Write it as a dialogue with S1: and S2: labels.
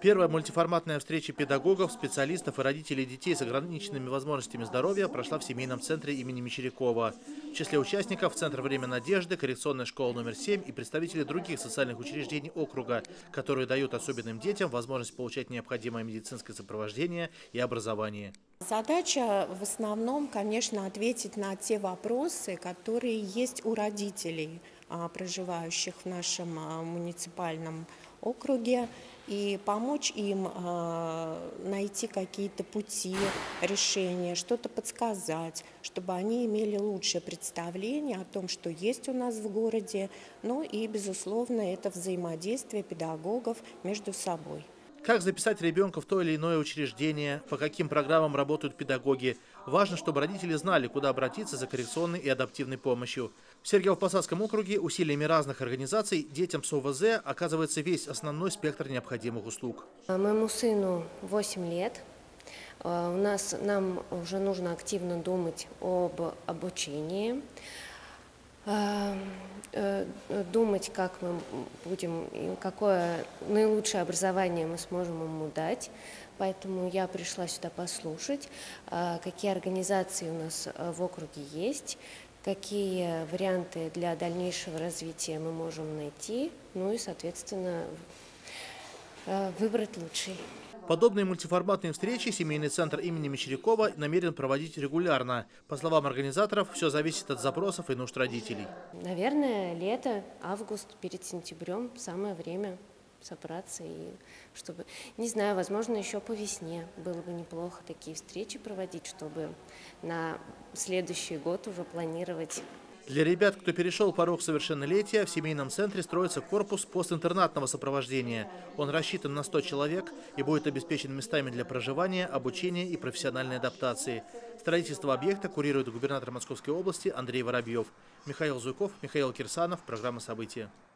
S1: Первая мультиформатная встреча педагогов, специалистов и родителей детей с ограниченными возможностями здоровья прошла в семейном центре имени Мещерякова. В числе участников Центр «Время надежды», коррекционная школа номер 7 и представители других социальных учреждений округа, которые дают особенным детям возможность получать необходимое медицинское сопровождение и образование.
S2: Задача в основном, конечно, ответить на те вопросы, которые есть у родителей, проживающих в нашем муниципальном округе, и помочь им найти какие-то пути решения, что-то подсказать, чтобы они имели лучшее представление о том, что есть у нас в городе, ну и, безусловно, это взаимодействие педагогов между собой.
S1: Как записать ребенка в то или иное учреждение, по каким программам работают педагоги. Важно, чтобы родители знали, куда обратиться за коррекционной и адаптивной помощью. В Сергиево-Посадском округе усилиями разных организаций детям с ОВЗ оказывается весь основной спектр необходимых услуг.
S3: Моему сыну 8 лет. Нам уже нужно активно думать об обучении. Думать, как мы будем, какое наилучшее образование мы сможем ему дать. Поэтому я пришла сюда послушать, какие организации у нас в округе есть, какие варианты для дальнейшего развития мы можем найти, ну и, соответственно, выбрать лучший.
S1: Подобные мультиформатные встречи семейный центр имени Мещерякова намерен проводить регулярно. По словам организаторов, все зависит от запросов и нужд родителей.
S3: Наверное, лето, август, перед сентябрем самое время собраться и чтобы, не знаю, возможно, еще по весне было бы неплохо такие встречи проводить, чтобы на следующий год уже планировать.
S1: Для ребят, кто перешел порог совершеннолетия, в семейном центре строится корпус постинтернатного сопровождения. Он рассчитан на 100 человек и будет обеспечен местами для проживания, обучения и профессиональной адаптации. Строительство объекта курирует губернатор Московской области Андрей Воробьев. Михаил Зуйков, Михаил Кирсанов. Программа «События».